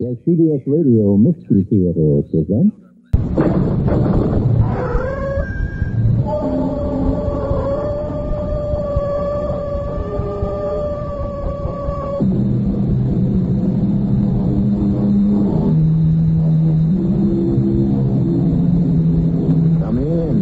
The CBS Radio Mystery Theater presents... Come in.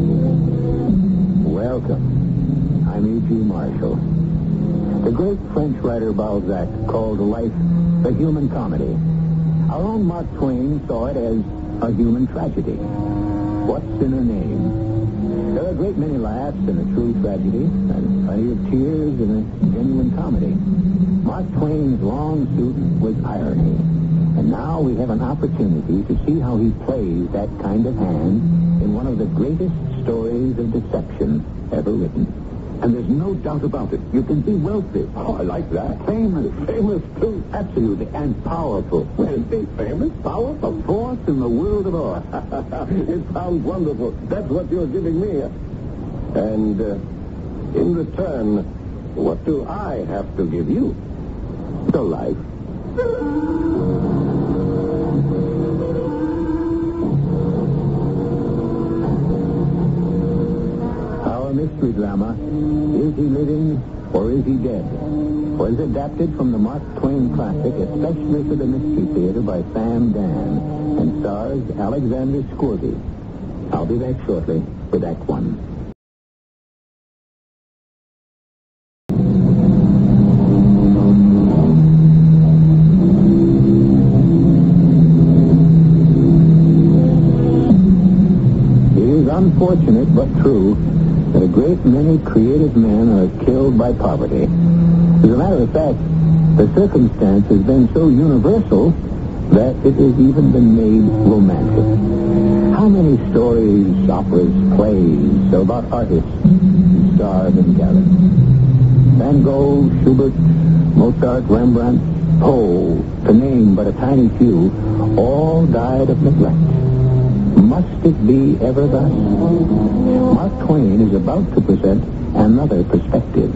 Welcome. I'm E.G. Marshall. The great French writer Balzac called life a human comedy. Our own Mark Twain saw it as a human tragedy. What's in a name? There are a great many laughs in a true tragedy, and plenty of tears in a genuine comedy. Mark Twain's long suit was irony, and now we have an opportunity to see how he plays that kind of hand in one of the greatest stories of deception ever written. And there's no doubt about it. You can be wealthy. Oh, I like that. Famous too. Absolutely, and powerful. Well, be famous, powerful. A force in the world of art. It sounds wonderful. That's what you're giving me. And in return, what do I have to give you? The life. Our mystery drama, Is He Living or Is He Dead? Was adapted from the Mark Twain classic, especially for the Mystery Theater by Sam Dan, and stars Alexander Scourby. I'll be back shortly with Act One. It is unfortunate but true that a great many creative men are killed by poverty. As a matter of fact, the circumstance has been so universal that it has even been made romantic. How many stories, operas, plays are about artists who starve in garrets? Van Gogh, Schubert, Mozart, Rembrandt, Poe, to name but a tiny few, all died of neglect. Must it be ever thus? Mark Twain is about to present another perspective.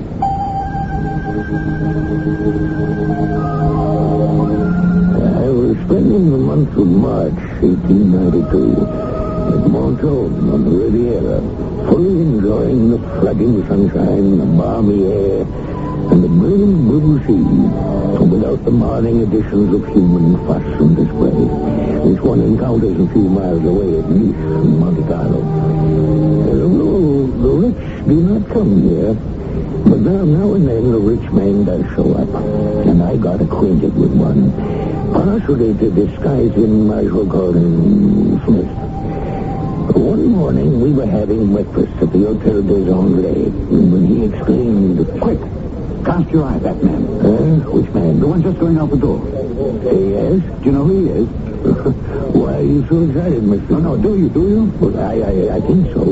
I was spending the month of March, 1892, at Montreux on the Riviera, fully enjoying the flooding sunshine, the balmy air, and the brilliant blue sea, without the marring additions of human fuss and display, which one encounters a few miles away at Nice and Monte Carlo. The rich do not come here, but now and then a rich man does show up, and I got acquainted with one, partially to disguise him, I shall call him Smith. One morning we were having breakfast at the Hotel des Anglais, when he exclaimed, Quick! Cast your eye at that man. Which man? The one just going out the door. Yes? Do you know who he is? Why are you so excited, Mr.? No, do you? Well, I think so.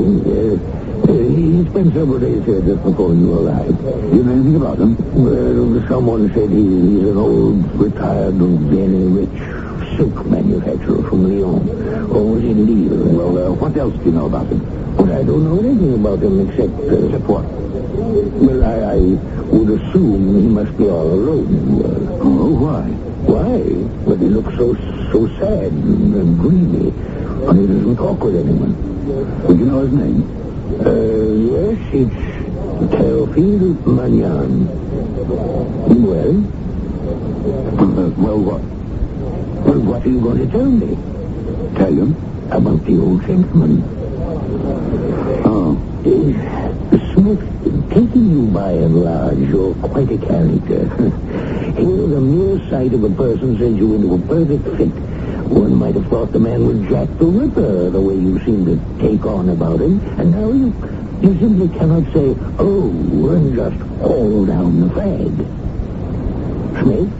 He spent several days here just before you arrived. Do you know anything about him? Well, someone said he's an old, retired, very rich silk manufacturer from Lyon. Or was it Lille? Well, what else do you know about him? Well, I don't know anything about him except... Except what? Well, I would assume he must be all alone. Oh, why? Why? Well, he looks so sad and dreamy, and he doesn't talk with anyone. Would you know his name? Yes, it's Théophile Magnan. Well? Well, what? Well, what are you going to tell me? Tell you? About the old gentleman. Oh. Smith, taking you by and large, you're quite a character. The mere sight of a person sends you into a perfect fit. One might have thought the man was Jack the Ripper, the way you seem to take on about him. And now you simply cannot say, oh, and just haul down the flag. Smith?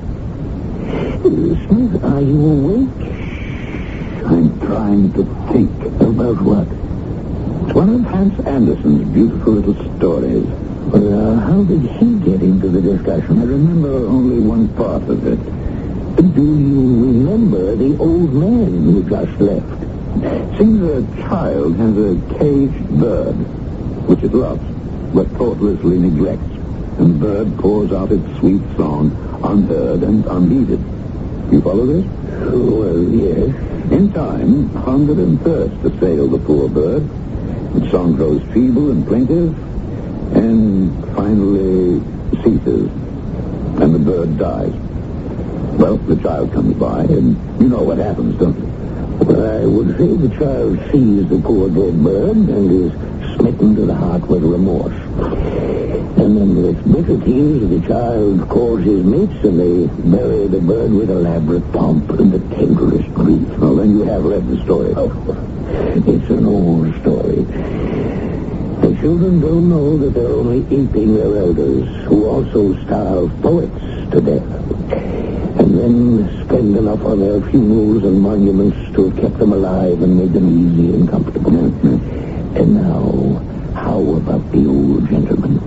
Smith, are you awake? I'm trying to think. About what? It's one of Hans Andersen's beautiful little stories. Well, how did he get into the discussion? I remember only one part of it. Do you remember the old man who just left? Seems a child has a caged bird, which it loves, but thoughtlessly neglects. And the bird pours out its sweet song, unheard and unheeded. You follow this? Well, yes. In time, hunger and thirst assail the poor bird. Its song grows feeble and plaintive, and finally ceases, and the bird dies. Well, the child comes by, and you know what happens, don't you? Well, I would say the child sees the poor dead bird and is smitten to the heart with remorse. And then with bitter tears, the child calls his mates, and they bury the bird with elaborate pomp and the tenderest grief. Well, then you have read the story. Oh, it's an old story. The children don't know that they're only aping their elders, who also starve poets to death, and then spend enough on their funerals and monuments to have kept them alive and made them easy and comfortable. And now, how about the old gentleman?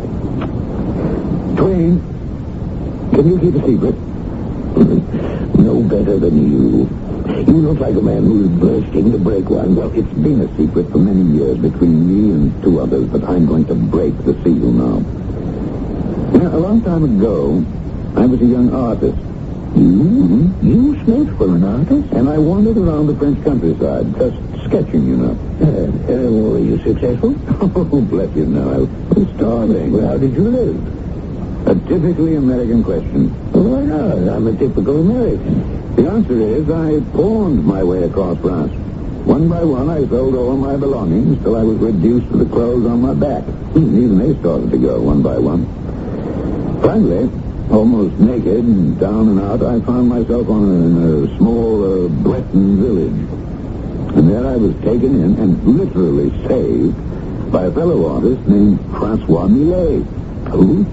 Twain, can you keep a secret? No better than you. You look like a man who's bursting to break one. Well, it's been a secret for many years between me and two others, but I'm going to break the seal now. Now, a long time ago, I was a young artist. You, Smith, were an artist? And I wandered around the French countryside, just sketching, you know. Were you successful? Oh, bless you, no. I was starving. Well, how did you live? A typically American question. Well, why not? I'm a typical American. The answer is I pawned my way across France. One by one, I sold all my belongings till I was reduced to the clothes on my back. Even they started to go one by one. Finally, almost naked and down and out, I found myself in a small Breton village. And there I was taken in and literally saved by a fellow artist named Francois Millet. Who?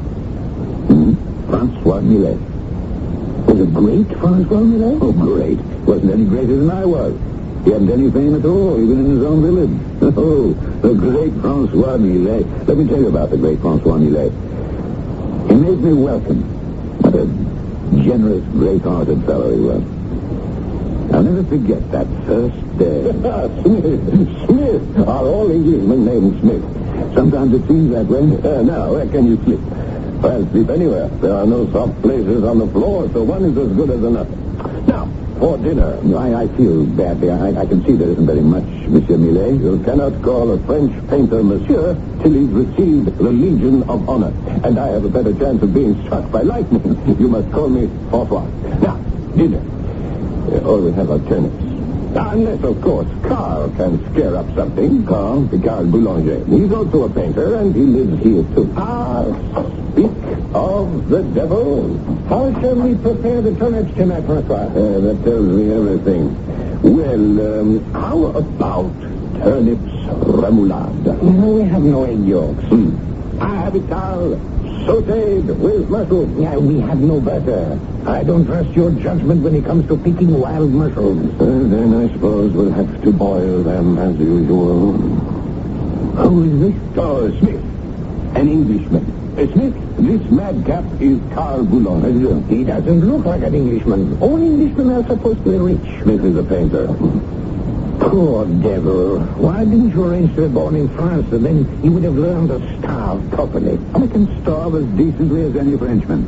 Francois Millet. Was it great, Francois Millet? Oh, great. Wasn't any greater than I was. He hadn't any fame at all, even in his own village. Oh, the great Francois Millet. Let me tell you about the great Francois Millet. He made me welcome. What a generous, great-hearted fellow he was. I'll never forget that first day. Smith. Are all Englishmen named Smith? Sometimes it seems that way. Now, where can you sleep? I'll sleep anywhere. There are no soft places on the floor, so one is as good as another. Now, for dinner. I feel badly. I can see there isn't very much, Monsieur Millet. You cannot call a French painter monsieur till he's received the Legion of Honor. And I have a better chance of being struck by lightning. You must call me François. Now, dinner. All we have are turnips. Unless, of course, Carl can scare up something. Carl Boulanger. He's also a painter, and he lives here, too. Speak of the devil. How shall we prepare the turnips tonight, Francois? That tells me everything. Well, how about turnips remoulade? No, we have no egg yolks. I have it, Carl. Sautéed with mushrooms. Yeah, we have no butter. I don't trust your judgment when it comes to picking wild mushrooms. Then I suppose we'll have to boil them as usual. Who is this? Oh, Smith. An Englishman. Smith, this madcap is Carl Boulanger. He doesn't look like an Englishman. All Englishmen are supposed to be rich. Smith is a painter. Poor devil. Why didn't you arrange to be born in France, and then he would have learned to starve properly? I can starve as decently as any Frenchman.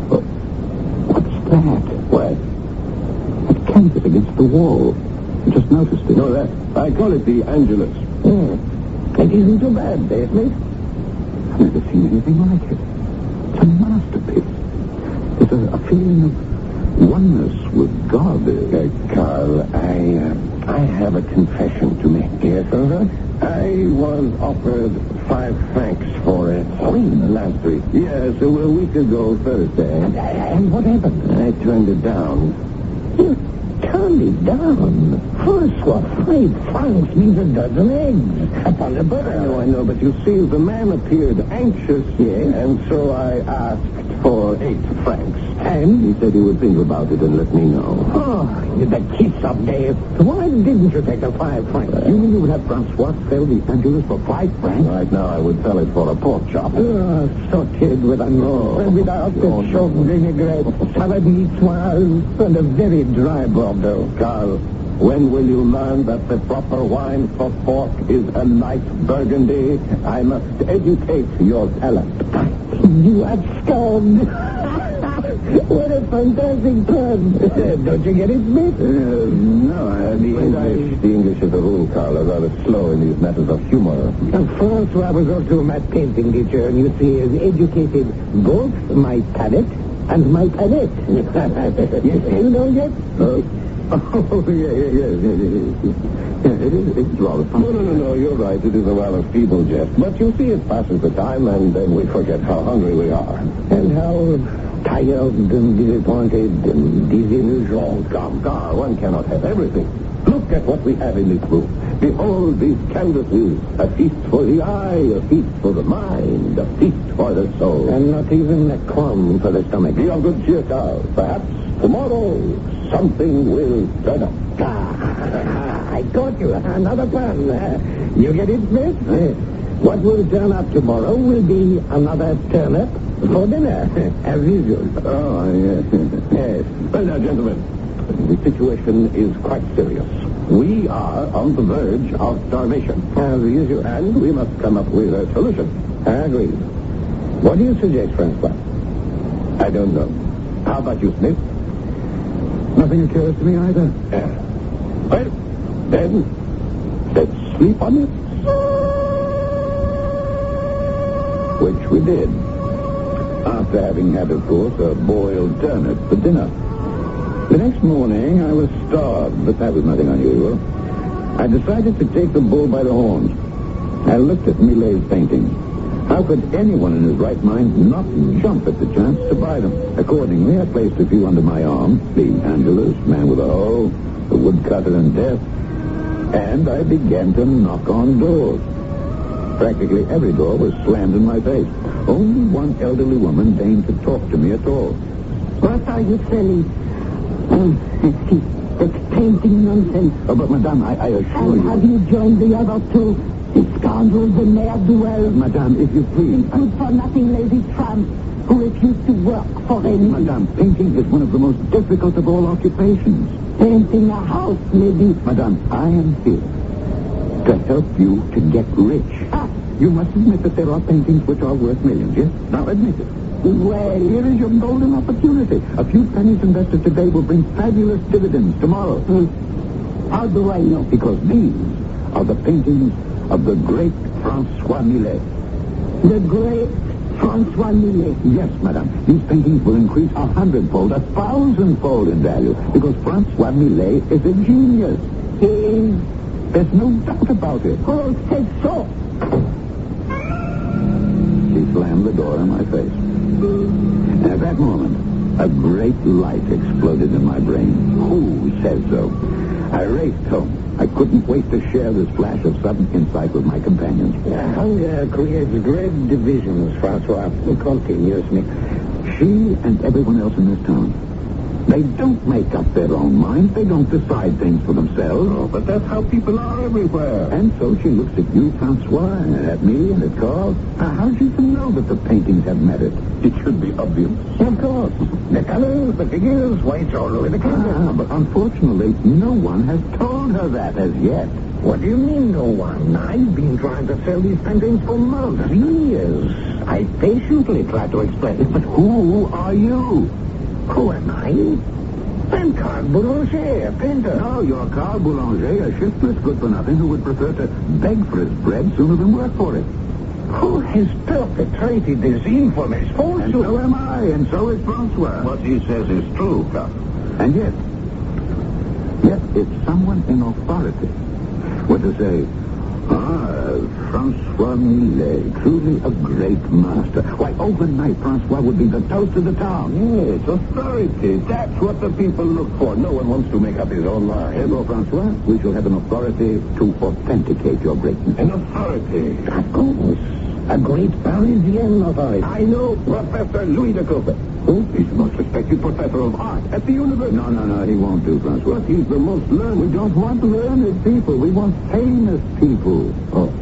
What's that? What? That canvas against the wall. I just noticed it. No, that. I call it the Angelus. It isn't too bad, Smith. I've never seen anything like it. It's a masterpiece. There's a feeling of oneness with God. Carl, I have a confession to make. Yes, sir? I was offered 5 francs for it last week. Yes, a week ago, Thursday. And what happened? I turned it down. You turned it down? Francois, 5 francs means a dozen eggs upon the butter. I know, but you see, the man appeared anxious, yes, and so I asked for 8 francs. And he said he would think about it and let me know. Oh, the kiss of death. Why didn't you take the 5 francs? You mean you would have Francois sell the Angelus for 5 francs? Right now I would sell it for a pork chop. Sautéed with onions, and without the chopped vinaigrette, salad niçoise, and a very dry Bordeaux. Carl, when will you learn that the proper wine for pork is a light burgundy? I must educate your palate. You abscond. What a fantastic pun. Don't you get it, Smith? No, the English is a rule, Carl, are rather slow in these matters of humor. Francois was also a math painting teacher, and you see, has educated both my palate and my palette. You still know yet? Oh, yeah. It's rather fun. No, you're right. It is a rather feeble jest. But you see, it passes the time, and then we forget how hungry we are. And how tired and disappointed and disillusioned. Come, Carl, one cannot have everything. Look at what we have in this room. Behold these canvases. A feast for the eye, a feast for the mind, a feast for the soul. And not even a crumb for the stomach. Be of good cheer, Carl. Perhaps tomorrow something will turn up. I got you. Another pun. You get it, Smith? What will turn up tomorrow will be another turnip for dinner, as usual. Oh, yes. Yes. Well, now, gentlemen, the situation is quite serious. We are on the verge of starvation. As usual. And we must come up with a solution. I agree. What do you suggest, Francois? I don't know. How about you, Smith? Nothing occurs to me either. Well, then, let's sleep on it. Which we did. After having had, of course, a boiled turnip for dinner. The next morning, I was starved, but that was nothing unusual. I decided to take the bull by the horns. I looked at Millet's paintings. How could anyone in his right mind not jump at the chance to buy them? Accordingly, I placed a few under my arm. The Angelus, Man with a Hoe, The Woodcutter and Death. And I began to knock on doors. Practically every door was slammed in my face. Only one elderly woman deigned to talk to me at all. What are you selling? It's painting nonsense. Oh, but Madame, I assure And you... have you joined the other two? The scoundrels, the ne'er-do-well. Madame, if you please... The good-for-nothing lazy tramps who refuse to work for any... Madame, painting is one of the most difficult of all occupations. Painting a house, maybe. Madame, I am here to help you to get rich. You must admit that there are paintings which are worth millions, yes? Now admit it. Well, Here is your golden opportunity. A few pennies invested today will bring fabulous dividends tomorrow. how do I know? Because these are the paintings of the great Francois Millet. The great Francois Millet. Yes, madame. These paintings will increase 100-fold, 1,000-fold in value, because Francois Millet is a genius. He is... There's no doubt about it. Who said so? She slammed the door in my face. At that moment, a great light exploded in my brain. Who says so? I raced home. I couldn't wait to share this flash of sudden insight with my companions. Hunger creates great divisions, Francois. Continuously. She and everyone else in this town, they don't make up their own minds. They don't decide things for themselves. Oh, but that's how people are everywhere. And so she looks at you, Francois, and at me, and at Carl. How's she to know that the paintings have merit? It should be obvious. Of course. The colors, the figures, why it's all over the canvas. But unfortunately, no one has told her that as yet. What do you mean, no one? I've been trying to sell these paintings for months, years. I patiently try to explain. But who are you? Who am I? I'm Carl Boulanger, a painter. No, you're Carl Boulanger, a shiftless good-for-nothing who would prefer to beg for his bread sooner than work for it. Who has perpetrated this infamous And falsehood? so am I, and so is Francois. What he says is true, Carl. And yet if someone in authority were to say, Francois Millet, truly a great master, why, overnight Francois would be the toast of the town. Yes, authority. That's what the people look for. No one wants to make up his own mind. Ergo, Francois, we shall have an authority to authenticate your greatness. An authority. Of course. A great Parisian authority. I know Professor Louis de Coupe. Who? He's the most respected professor of art at the university. No, he won't do, Francois. He's the most learned. We don't want learned people. We want famous people. Oh.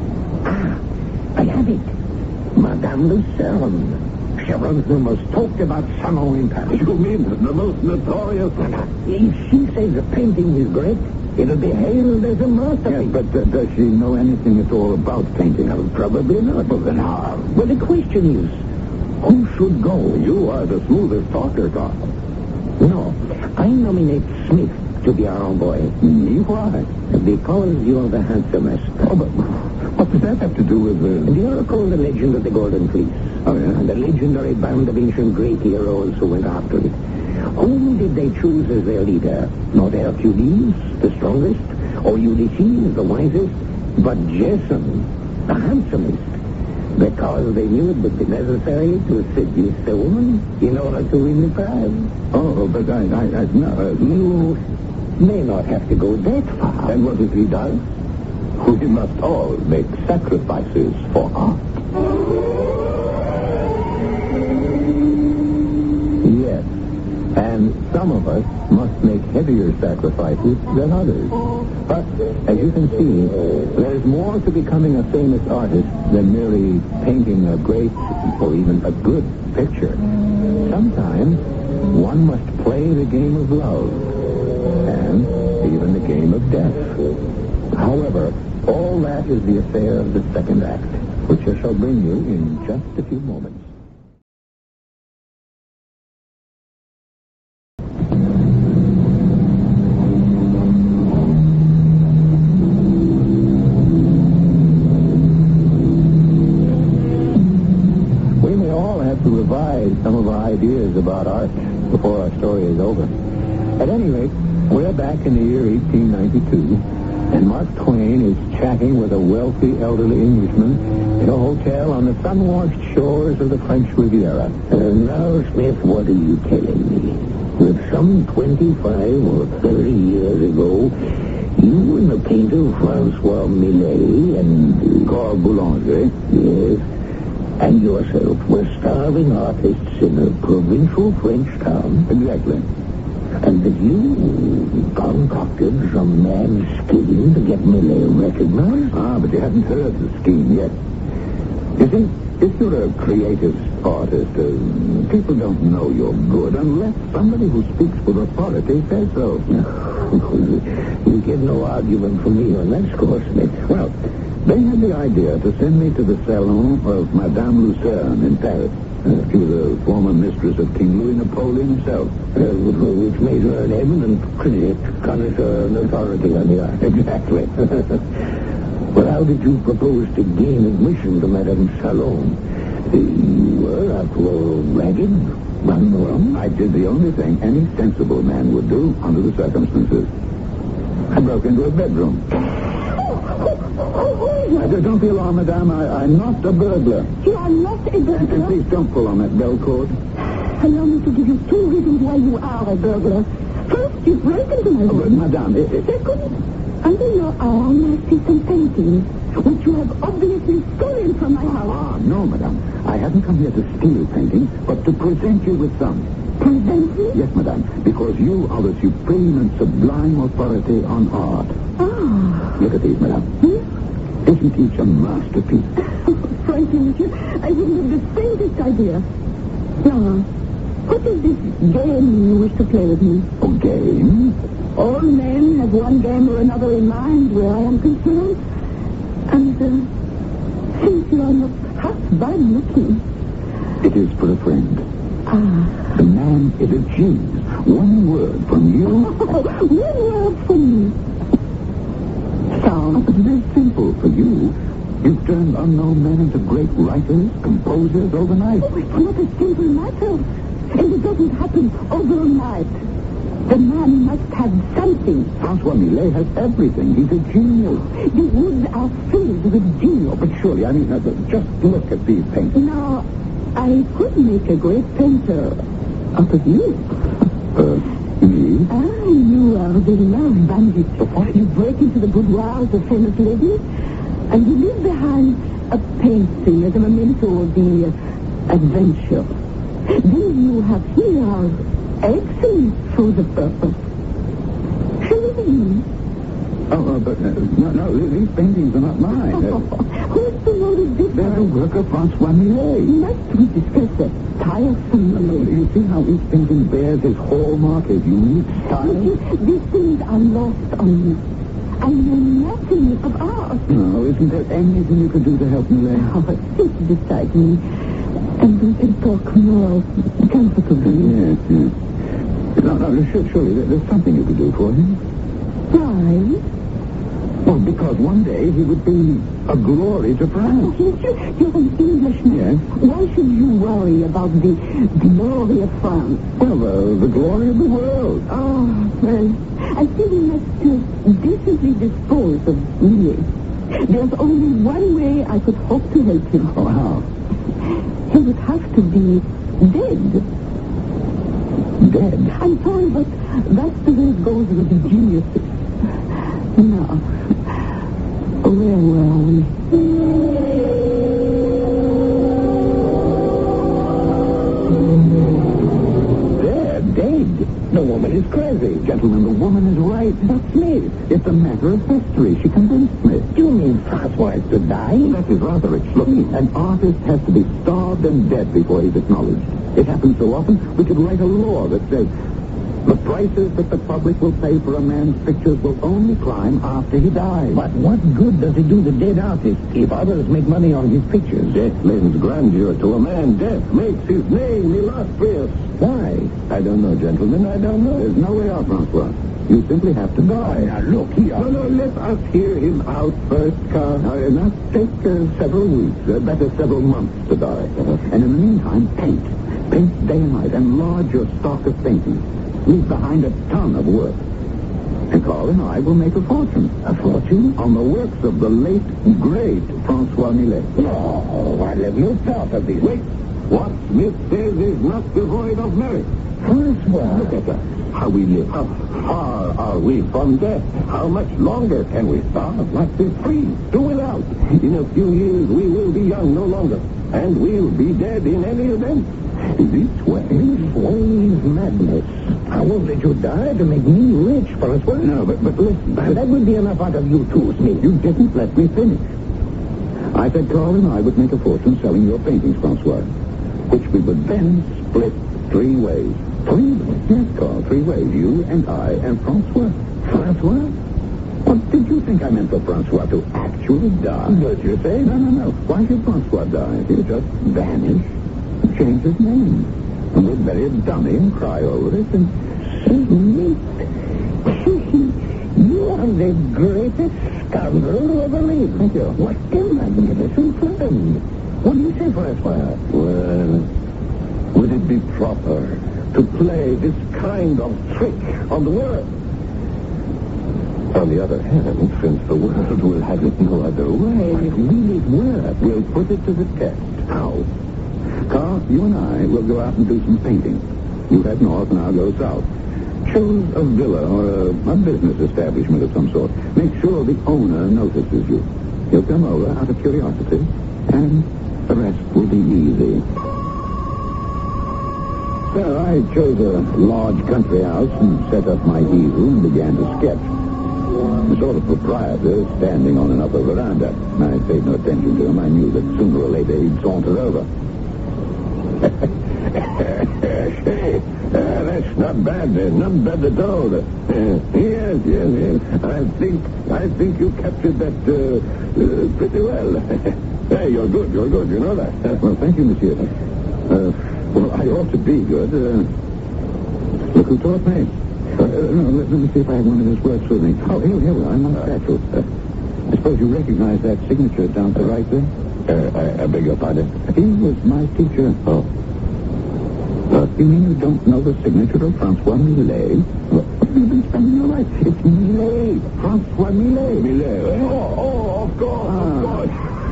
I have it. Madame Lucerne. She runs the most talked about salon in Paris. You mean the most notorious? If she says the painting is great, it'll be hailed as a masterpiece. Yes, but does she know anything at all about painting? Probably not. Well, then how? Well, the question is, Who should go? You are the smoothest talker, Carl. No, I nominate Smith to be our envoy. Me? Why? Because you're the handsomest. Oh, but what does that have to do with The oracle, the legend of the Golden Fleece. Oh, yeah? And the legendary band of ancient Greek heroes who went after it. Whom did they choose as their leader? Not Hercules, the strongest, or Ulysses, the wisest, but Jason, the handsomest. Because they knew it would be necessary to seduce the woman in order to win the prize. Oh, but no, You may not have to go that far. And what if he does? We must all make sacrifices for art. Yes, and some of us must make heavier sacrifices than others. But, as you can see, there's more to becoming a famous artist than merely painting a great or even a good picture. Sometimes one must play the game of love and even the game of death. However, all that is the affair of the second act, which I shall bring you in just a few moments. We may all have to revise some of our ideas about art before our story is over. At any rate, we're back in the year 1892, and Mark Twain is chatting with a wealthy elderly Englishman in a hotel on the sun-washed shores of the French Riviera. Now, Smith, what are you telling me? That some 25 or 30 years ago, you and the painter Francois Millet and Called Boulanger. Yes, and yourself were starving artists in a provincial French town, Exactly. and that you concocted some mad scheme to get Millet recognized? Ah, but you haven't heard the scheme yet. You see, if you're a creative artist, people don't know you're good unless somebody who speaks with authority says so. You get no argument from me on that score, Smith. Well, they had the idea to send me to the salon of Madame Lucerne in Paris. She was a former mistress of King Louis Napoleon himself. Which made her an eminent critic, connoisseur, and authority on the art. Exactly. But how did you propose to gain admission to Madame's salon? You were, after all, ragged, unwell. I did the only thing any sensible man would do under the circumstances. I broke into her bedroom. Don't be alarmed, madame. I'm not a burglar. You are not a And burglar. please don't pull on that bell cord. Allow me to give you two reasons why you are a burglar. First, you broke into my Oh, but room. madame, Second, under your arm I see some paintings, which you have obviously stolen from my house. Ah, no, madame. I haven't come here to steal paintings, but to present you with some. Present me? Yes, madame, because you are the supreme and sublime authority on art. Ah. Look at these, madame. Isn't each a masterpiece? Frankly, monsieur, I wouldn't have the faintest idea. Now, what is this game you wish to play with me? A game? All men have one game or another in mind where I am concerned. And, since you are not half bad looking. It is for a friend. Ah. The man is a genius. One word from you. One word from me. Sound. It's very simple for you. You've turned unknown men into great writers, composers overnight. Oh, it's not a simple matter. And it doesn't happen overnight. The man must have something. Francois Millet has everything. He's a genius. The woods are filled with genius. But surely, I mean, just look at these paintings. Now, I could make a great painter out of you. Me? Ah, you are the love bandit. You break into the boudoirs of famous ladies, and you leave behind a painting as a memento of the adventure. Then you have here excellent for the purpose. Shall we begin? But no, these paintings are not mine. Who's to know the difference? They're the work of Francois Millet. Must we discuss that tiresome? You see how each painting bears his hallmark, his unique style? These things are lost on me. I know nothing of art. No, isn't there anything you could do to help Millet? Oh, sit beside me And we can talk more comfortably. Yes, yes. No, surely there's something you could do for him. Why? Well, because one day he would be a glory to France. You're an Englishman. Yes. Why should you worry about the glory of France? Well, the glory of the world. Oh, well, I think we must decently dispose of Millet. There's only one way I could hope to help him. Oh, how? He would have to be dead. Dead? I'm sorry, but that's the way it goes with the geniuses. Now, where were we? Dead. The woman is crazy. Gentlemen, the woman is right. That's me. It's a matter of history. She convinced me. Do you mean Francois is to die? That is rather extreme. An artist has to be starved and dead before he's acknowledged. It happens so often, we could write a law that says the prices that the public will pay for a man's pictures will only climb after he dies. But what good does it do the dead artist if others make money on his pictures? Death lends grandeur to a man. Death makes his name illustrious. Why? I don't know, gentlemen. I don't know. There's no way out, Francois. You simply have to die. Now, look here. No, let us hear him out first, Carl. It must take several weeks, better several months to die. And in the meantime, paint. Paint day and night. Enlarge your stock of paintings. Leave behind a ton of work. And Carl and I will make a fortune. A fortune? On the works of the late, great Francois Millet. Oh, what have you thought of this? Wait. What Smith says is not devoid of merit. Francois. Look at us. How we live. How far are we from death? How much longer can we starve? Like this freeze? Do without. In a few years, we will be young no longer. And we'll be dead in any event. This way is madness. How did you die to make me rich, Francois? No, but listen. That would be enough out of you too, Smith. You didn't let me finish. I said Carl and I would make a fortune selling your paintings, Francois, which we would then split 3 ways. 3 ways? Yes, Carl, 3 ways. You and I and Francois. Francois? What did you think I meant for Francois to actually die? But you say? No. Why should Francois die? He'll just vanish. Change his name. And we'll bury a dummy and cry over it and... Smith, you are the greatest scoundrel who ever lived. Thank you. What a magnificent friend. What do you say, Francois? Well, would it be proper to play this kind of trick on the world? On the other hand, since the world will have it no other way, will it work? We'll put it to the test. How? Carl, you and I will go out and do some painting. You head north and I'll go south. Choose a villa or a business establishment of some sort. Make sure the owner notices you. He'll come over out of curiosity, and the rest will be easy. So I chose a large country house and set up my easel and began to sketch. The sort of proprietor standing on an upper veranda. I paid no attention to him. I knew that sooner or later he'd saunter over. That's not bad, not bad at all. Yes. I think you captured that pretty well. Hey, you're good, you know that. Well, thank you, monsieur. Well, I ought to be good. Look who taught me. Let me see if I have one of his works with me. Oh, here we are, my statue. I suppose you recognize that signature down to the right there? I beg your pardon? He was my teacher. Oh. You mean you don't know the signature of Francois Millet? What have you been spending your life? It's Millet. Francois Millet. Oh, of course.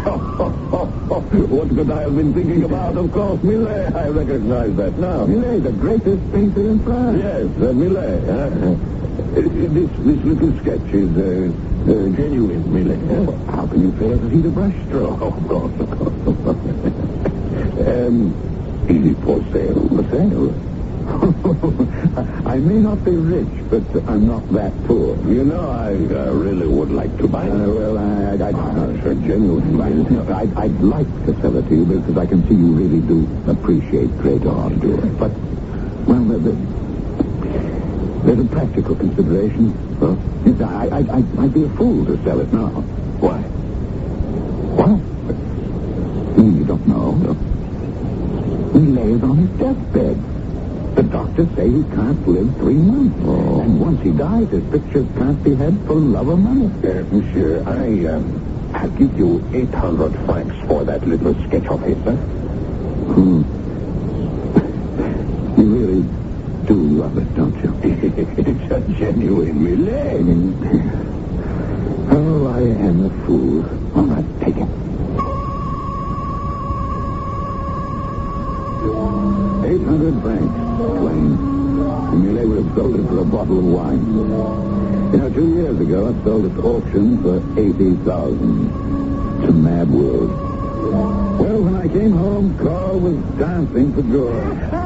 What could I have been thinking about? Of course, Millet. I recognize that now. Millet, the greatest painter in France. Yes, Millet. This little sketch is genuine, Millet. Well, how can you fail to see the brushstroke? Of course. Is it for sale? For sale? I may not be rich, but I'm not that poor. You know, I really would like to buy it. Well, I'd like to sell it to you because I can see you really do appreciate great art. But, well, there's a practical consideration. Well, I'd be a fool to sell it now. Why? What? You don't know. Millet's on his deathbed. The doctors say he can't live 3 months. Oh. And once he dies, his pictures can't be had for love or money. Monsieur, I'll give you 800 francs for that little sketch of his, sir. You really do love it, don't you? It's a genuine Millet. Oh, I am a fool. All right, take it. 800 francs, Twain. Millet would have sold it for a bottle of wine. 2 years ago, I sold it to auction for 80,000. It's a mad world. Well, when I came home, Carl was dancing for joy.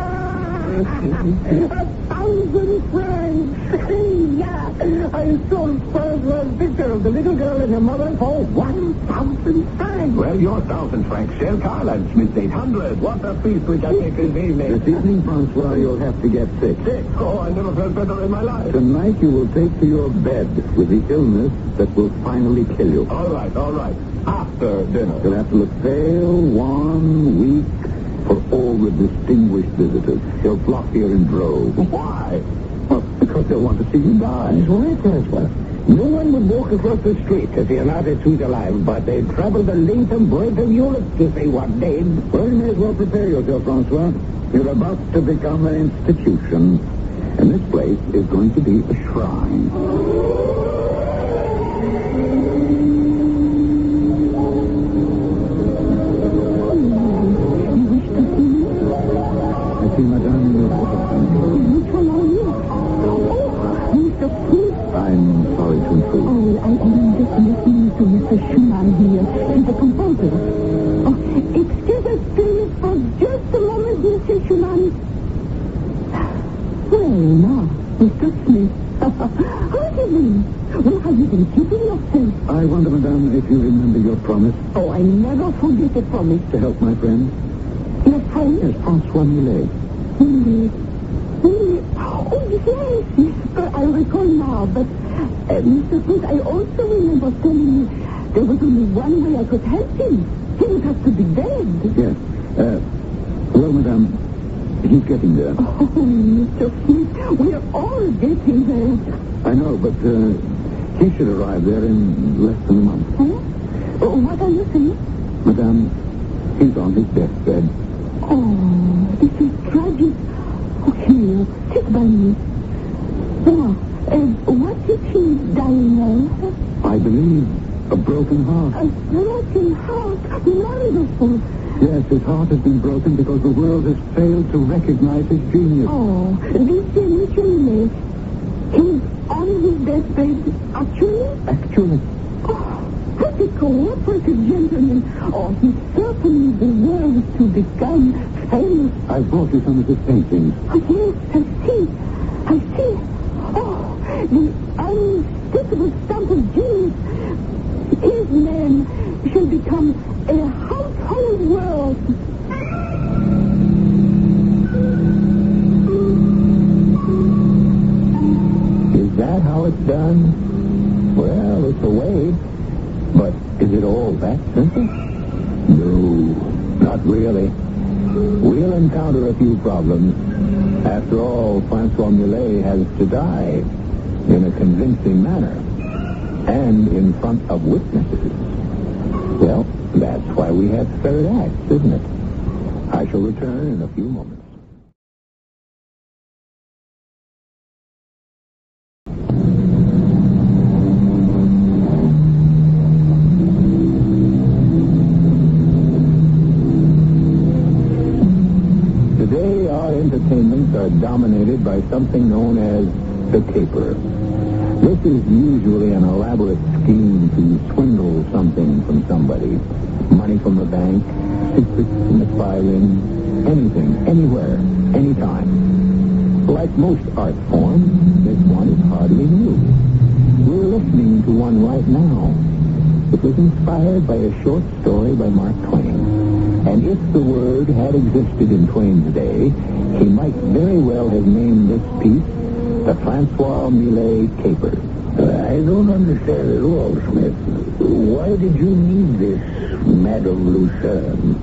1,000 francs! Yeah! I sold first picture of the little girl and her mother for 1,000 francs! Well, your 1,000 francs share, Carl, and Smith's 800. What a feast which I take this evening. This evening, Francois, you'll have to get sick. Sick? Oh, I never felt better in my life. Tonight, you will take to your bed with the illness that will finally kill you. All right. After dinner. You'll have to look pale, wan, weak, for all the distinguished visitors. They'll flock here in droves. Why? Well, because they'll want to see you die. That's right, Francois. No one would walk across the street to see an artist who's alive, but they'd travel the length and breadth of Europe to see what they'd... Well, you may as well prepare yourself, Francois. You're about to become an institution, and this place is going to be a shrine. I see, Madame. Which one are you? Oh, Mr. Smith. I'm sorry to intrude. Oh, I am just listening to Mr. Schumann here. He's a composer. Oh, excuse us, please, for just a moment, Mr. Schumann. Well, now, Mr. Smith. How have you been? Where have you been keeping yourself? I wonder, Madame, if you remember your promise Oh, I never forget a promise. to help my friend. Your friend? Yes, Francois Millet. Really? Oh, yes. I recall now, but Mr. Smith, I also remember telling you there was only one way I could help him. He would have to be dead. Yes. Well, Madame, he's getting there. Oh, Mr. Smith, we're all getting there. I know, but he should arrive there in less than a month. Huh? Oh, what are you saying? Madame, he's on his deathbed. Oh, this is tragic. Okay, sit by me. Now, what is he dying of? I believe a broken heart. A broken heart. Wonderful. Yes, his heart has been broken because the world has failed to recognize his genius. Oh, this Millet. He's on his deathbed, actually? Actually. Oh, what a cooperative gentleman. Oh, he certainly deserves to become famous. I brought you some of his paintings. Oh, yes, I see. Oh, the unspeakable stamp of genius. His name shall become a household word. Is that how it's done? Well, it's a way. But is it all that simple? No, not really. We'll encounter a few problems. After all, Francois Millet has to die in a convincing manner and in front of witnesses. Well, that's why we have third acts, isn't it? I shall return in a few moments. Today, our entertainments are dominated by something known as the caper. This is usually an elaborate scheme to swindle something from somebody. Money from the bank, secrets in the spy ring, anything, anywhere, anytime. Like most art forms, this one is hardly new. We're listening to one right now. It was inspired by a short story by Mark Twain. And if the word had existed in Twain's day, he might very well have named this piece the Francois Millet Caper. I don't understand at all, Smith. Why did you need this Madame Lucerne?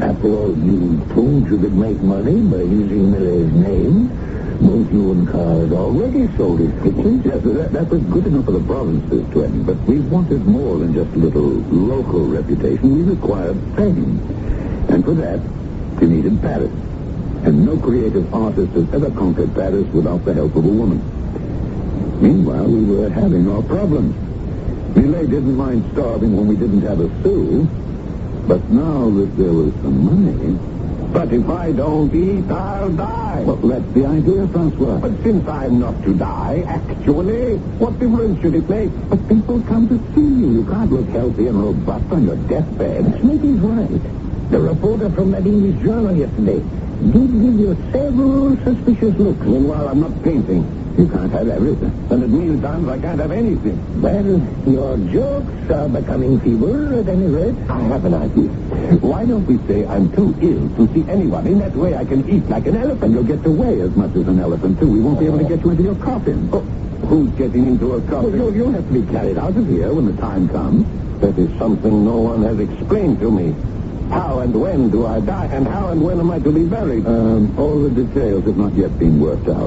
After all, you proved you could make money by using Miller's name. Both you and Carl had already sold his pictures. Yes, that was good enough for the provinces, Twain, but we wanted more than just a little local reputation. We required fame. And for that, we needed Paris. And no creative artist has ever conquered Paris without the help of a woman. Meanwhile, we were having our problems. Millet didn't mind starving when we didn't have a sou, but now that there was some money... But if I don't eat, I'll die. Well, that's the idea, Francois. But since I'm not to die, actually, what difference should it make? But people come to see you. You can't look healthy and robust on your deathbed. Smitty's right. The reporter from that English journal yesterday did give you several suspicious looks. Meanwhile, I'm not painting. You can't have everything. And at mealtimes, I can't have anything. Well, your jokes are becoming feeble, at any rate. I have an idea. Why don't we say I'm too ill to see anyone? In that way, I can eat like an elephant. You'll get to weigh as much as an elephant, too. We won't be able to get you into your coffin. Oh, who's getting into a coffin? Well, you'll have to be carried out of here when the time comes. That is something no one has explained to me. How and when do I die, and how and when am I to be buried? All the details have not yet been worked out.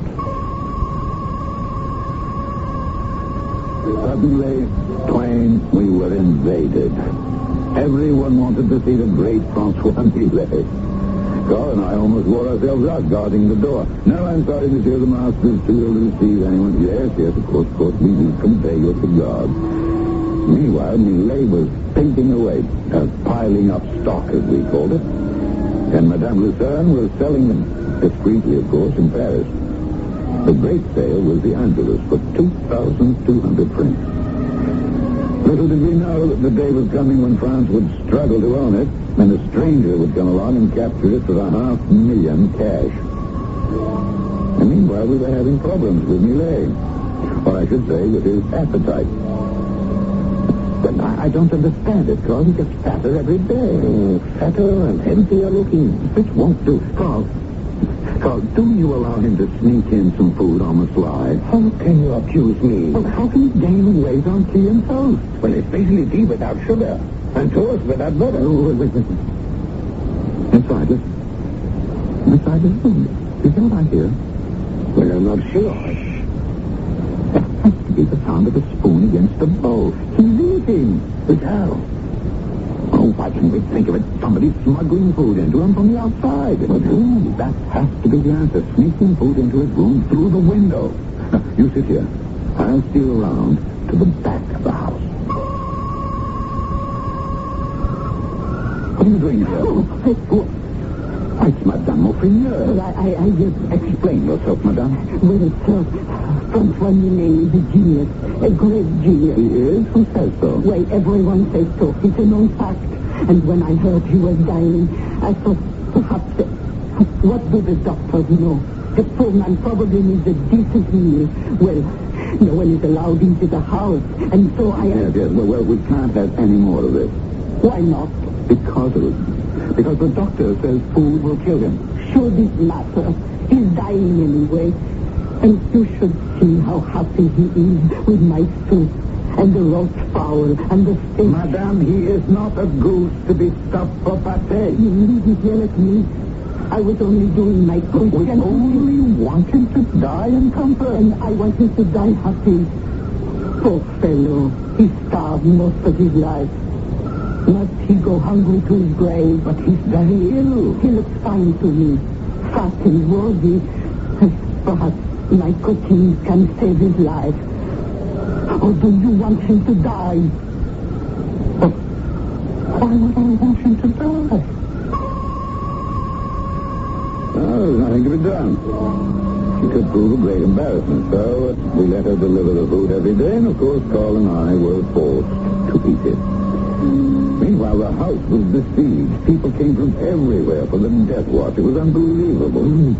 Suddenly, Twain, we were invaded. Everyone wanted to see the great Francois Millet. Carl and I almost wore ourselves out guarding the door. No, I'm sorry, monsieur, the master's too ill to receive anyone. Yes, of course, we do convey your cigars. Meanwhile, Millet was painting away, piling up stock, as we called it. And Madame Lucerne was selling them, discreetly, of course, in Paris. The great sale was the Angelus for 2,200 francs. Little did we know that the day was coming when France would struggle to own it, and a stranger would come along and capture it for $500,000 cash. And meanwhile, we were having problems with Millet. Or I should say, with his appetite. But I don't understand it, Carl. He gets fatter every day. Fatter and healthier looking. This won't do. Carl, do you allow him to sneak in some food on the sly? How can you accuse me? Well, how can he gain weight on tea and toast? Well, especially tea without sugar, and toast without butter. Oh, wait. Inside this room. Is that what I hear? Well, I'm not sure. That has to be the sound of a spoon against a bowl. He's eating. But how? Oh, why can't we think of it? Somebody smuggling food into him from the outside. But who? That has to be the answer. Sneaking food into his room through the window. Now, you sit here. I'll steal around to the back of the house. What are you doing here? It's Madame Mauffrier. I just... Explain yourself, Madame. Well, sir, Francois Millet is a genius, a great genius. He is? Who says so? Well, everyone says so. It's a known fact. And when I heard he was dying, I thought perhaps... What do the doctors know? The poor man probably needs a decent meal. Well, no one is allowed into the house, and so I... Yes. Well, we can't have any more of this. Why not? Because the doctor says food will kill him. Should it matter? He's dying anyway. And you should see how happy he is with my soup, and the roast fowl, and the steak. Madame, he is not a goose to be stuffed for pâté. You needn't yell at me. I was only doing my Christian... We only want him to die in comfort. And I want him to die happy. Poor fellow. He starved most of his life. Must he go hungry to his grave? But he's very ill. He looks fine to me. Fat and rosy. Perhaps my cooking can save his life. Or do you want him to die? But why would I want him to die? Oh, there's nothing to be done. She could prove a great embarrassment, so we let her deliver the food every day, and of course Carl and I were forced to eat it. Meanwhile, the house was besieged. People came from everywhere for the death watch. It was unbelievable.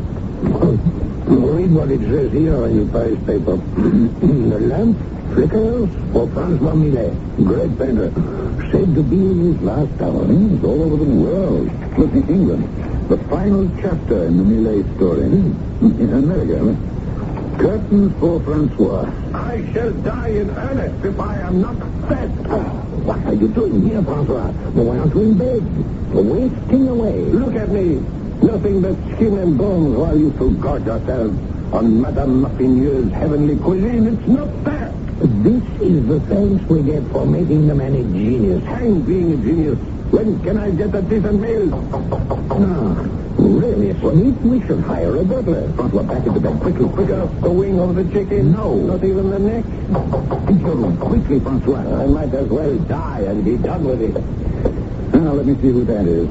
Read what it says here on your Paris paper. The lamp flickers for Francois Millet. Great painter. Said to be in his last hour. It's all over the world. Look, in England, the final chapter in the Millet story. In America, Curtains for Francois. I shall die in earnest if I am not fed. What are you doing here, Francois? Why aren't you in bed? Wasting away. Look at me. Nothing but skin and bones while you two gorge yourselves on Madame Muffinier's heavenly cuisine. It's not fair. This is the thanks we get for making the man a genius. Hang being a genius. When can I get a decent meal? No. Really, Smith, we should hire a butler. Francois, back into bed. Quickly, quicker. The wing of the chicken? No. Not even the neck? Into your room. Quickly, Francois. I might as well die and be done with it. Now, let me see who that is.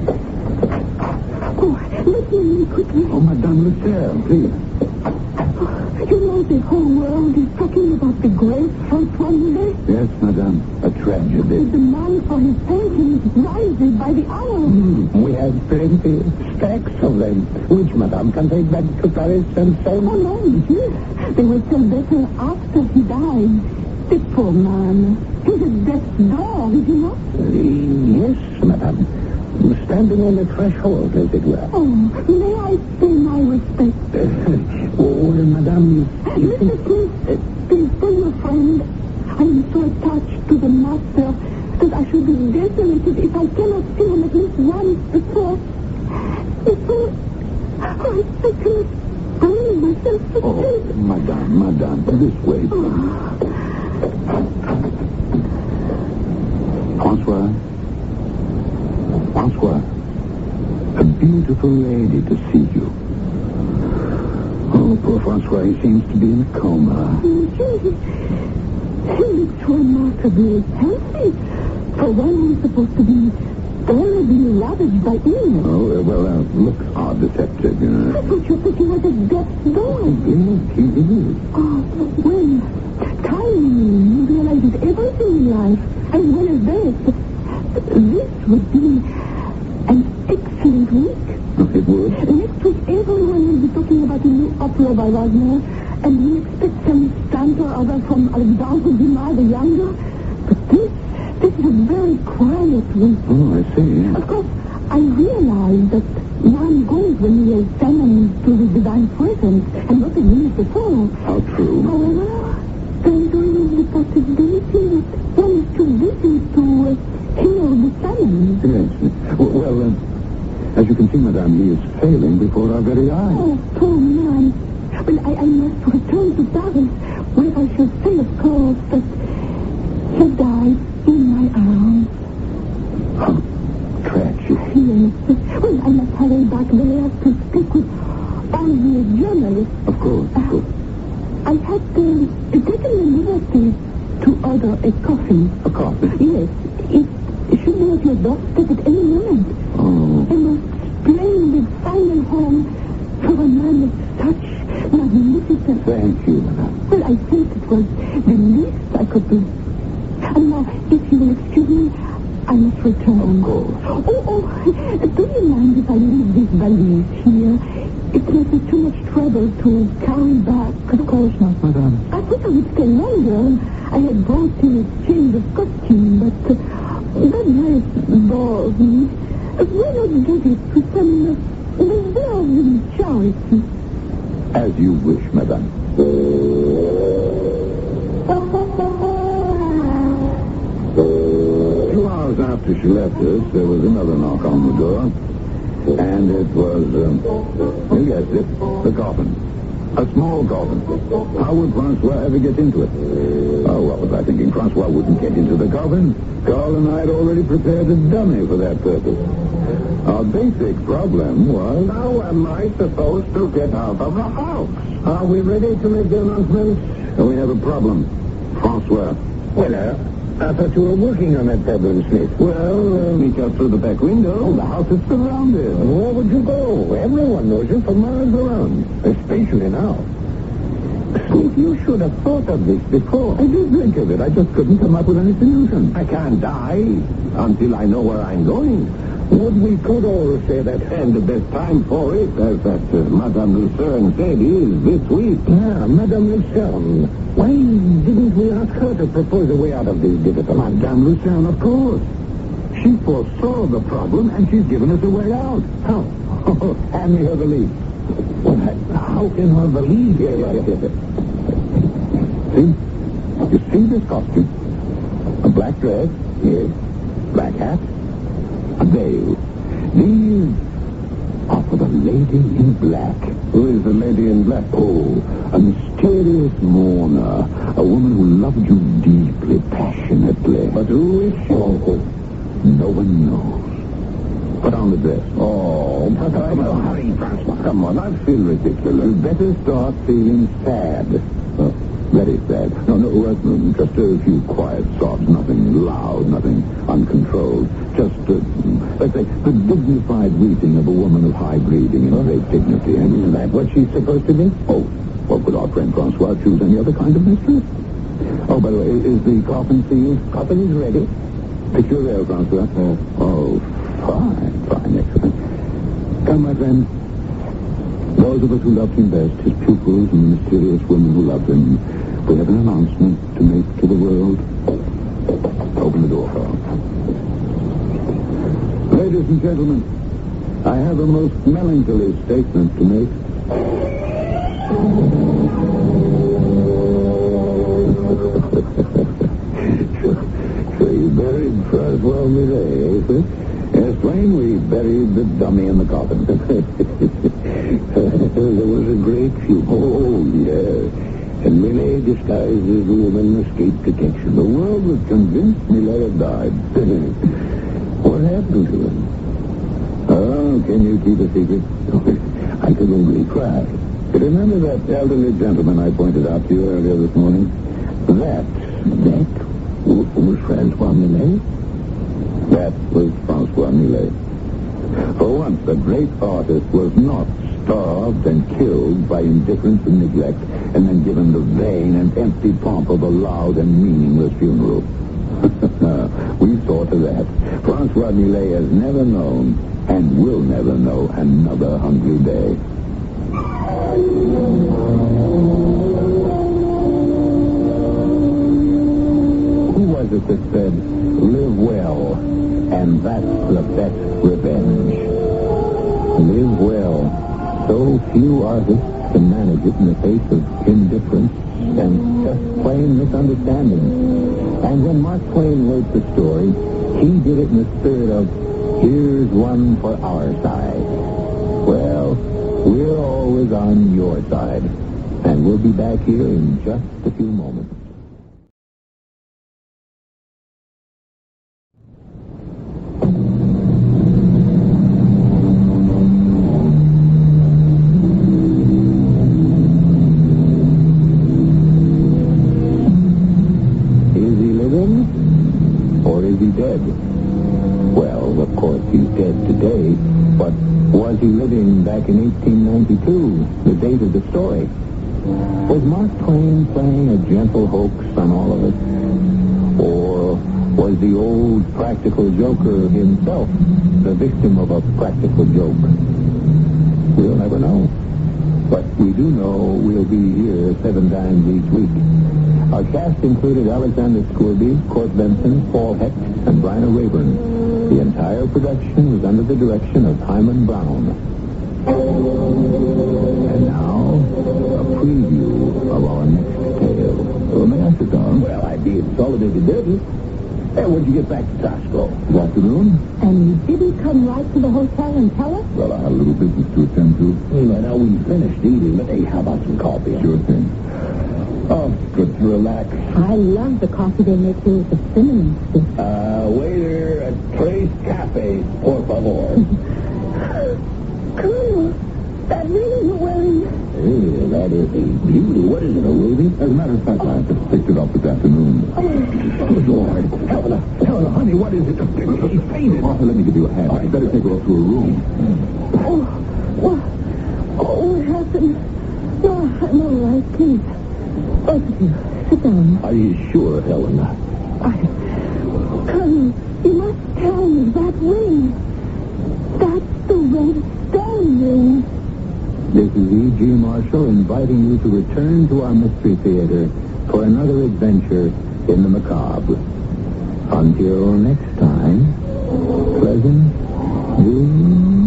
Oh, let me in quickly. Oh, Madame Lucerne, please. You know the whole world is talking about the great Francois Millet. Yes, Madame. A tragedy. The demand for his paintings rises by the hour. We have plenty, stacks of them, which Madame can take back to Paris and sell. Oh, no, monsieur. They will sell better after he died. The poor man. He's at death's door, is he not? Yes, Madame. Standing on the threshold, as it were. Oh, may I say my respect? Madame, you Mr. Smith, please tell your friend I am so attached to the master that I should be desolated if I cannot see him at least once before. I cannot bring myself to sleep. Madame, this way, please. Francois, a beautiful lady to see you. Oh, poor Francois, he seems to be in a coma. He looks remarkably healthy for one who is supposed to be terribly ravaged by illness. Oh, well, looks are deceptive, you know. I thought you said he was at death's door. Yes, he is. Oh, well, time realizes everything in life, as well as this. This would be an excellent week. It would. Next week, everyone will be talking about a new opera by Wagner, and we expect some stanza or other from Alexandre Dumas the Younger. But this is a very quiet week. Oh, I see. Of course, I realize that one goes when he is summoned to the divine presence, and not a minute before. How true. However, there is always the possibility that one is too busy to hear the summons. Yes. Well, as you can see, Madame, he is failing before our very eyes. Oh, poor man. Well, I must return to Paris, where I shall say, of course, that he died in my arms. How tragic. Yes. Well, I must hurry back there to speak with all the journalists. Of course. I had taken the liberty to order a coffee. A coffee? Yes. It should be at your doorstep at any moment. Oh. A most splendid final home for a man of such magnificence. Thank you, Madame. Well, I think it was the least I could do. And now, if you will excuse me, I must return. Of course. Oh, do you mind if I leave this valise here? It may be too much trouble to carry back. Of course not, Madame. I thought I would stay longer. I had brought in a change of costume, but that dress bores me. Why not give it to some deserving charity? As you wish, Madame. 2 hours after she left us, there was another knock on the door. And it was, you guessed it, the coffin. A small coffin. How would Francois ever get into it? Oh, what was I thinking? Francois wouldn't get into the coffin. Carl and I had already prepared a dummy for that purpose. Our basic problem was... How am I supposed to get out of the house? Are we ready to make the announcement? We have a problem. Francois. Well, I thought you were working on that problem, Smith. Well, sneak out through the back window. Oh, the house is surrounded. Where would you go? Everyone knows you for miles around, especially now. Smith, you should have thought of this before. I did think of it. I just couldn't come up with any solution. I can't die until I know where I'm going. What we could all say that, and the best time for it, as that Madame Lucerne said, is this week. Yeah, Madame Lucerne. Why didn't we ask her to propose a way out of this difficult? Madame Lucerne, of course. She foresaw the problem, and she's given us a way out. How? Hand me her valise. How can I believe it? See? You see this costume? A black dress, yes. Black hat, a veil. These are for the lady in black. Who is the lady in black? Oh, a mysterious mourner. A woman who loved you deeply, passionately. But who is she? Oh, no one knows. Put on the dress. Oh, but hurry, Francois. Come on, I feel ridiculous. You better start feeling sad. Very sad. No, just a few quiet sobs. Nothing loud, nothing uncontrolled. Just, let's say, the dignified weeping of a woman of high breeding and great dignity. And isn't that what she's supposed to be? Oh, well, could our friend Francois choose any other kind of mistress? Oh, by the way, is the coffin sealed? Coffin is ready. Picture there, Francois. Oh, fine, excellent. Come, my friend. Those of us who loved him best, his pupils and the mysterious women who loved him, we have an announcement to make to the world. Open the door, Frank. Ladies and gentlemen, I have a most melancholy statement to make. So you buried Francois Millet, eh, sir? Yes, Twain, we buried the dummy in the coffin. There was a great few. Oh, yes. And Millet, disguised as a woman, escaped detection. The world was convinced Millet had died. What happened to him? Oh, can you keep a secret? I could only try. But remember that elderly gentleman I pointed out to you earlier this morning? That was Francois Millet? That was Francois Millet. For once, the great artist was not starved and killed by indifference and neglect, and then given the vain and empty pomp of a loud and meaningless funeral. We saw to that. Francois Millet has never known, and will never know, another hungry day. Who was it that said, "Live well, and that's the best revenge"? Live well. So few artists can manage it in the face of indifference and just plain misunderstanding. And when Mark Twain wrote the story, he did it in the spirit of, here's one for our side. Well, we're always on your side. And we'll be back here in just a few moments. Dead? Well, of course, he's dead today, but was he living back in 1892, the date of the story? Was Mark Twain playing a gentle hoax on all of us? Or was the old practical joker himself the victim of a practical joke? We'll never know. But we do know we'll be here 7 times each week. Our cast included Alexander Scourby, Court Benson, Paul Hecht, and Bryna Rayburn. The entire production was under the direction of Hyman Brown. And now, a preview of our next tale. Well, may I sit down? Well, I'd be insulted if you didn't. Hey, when'd you get back to Tasco? Good afternoon. And you didn't come right to the hotel and tell us? Well, I had a little business to attend to. Well, now we finished eating, but hey, how about some coffee? Sure thing. Oh, good to relax. I love the coffee they make here with the cinnamon stick. Waiter, a Tres Cafe, por favor. Colonel, that ring you're wearing... Hey, that is a beauty. What is it, a ruby? As a matter of fact, I just picked it up this afternoon. Oh, Lord. Helena, honey, what is it? He fainted. Arthur, let me give you a hand. I'd better take her up to her room. What happened? No, I'm all right, please. Both of you, sit down. Are you sure, Helena? Colonel, you must tell me that ring. That's the red stone ring. This is E.G. Marshall inviting you to return to our Mystery Theater for another adventure in the macabre. Until next time, pleasant dreams.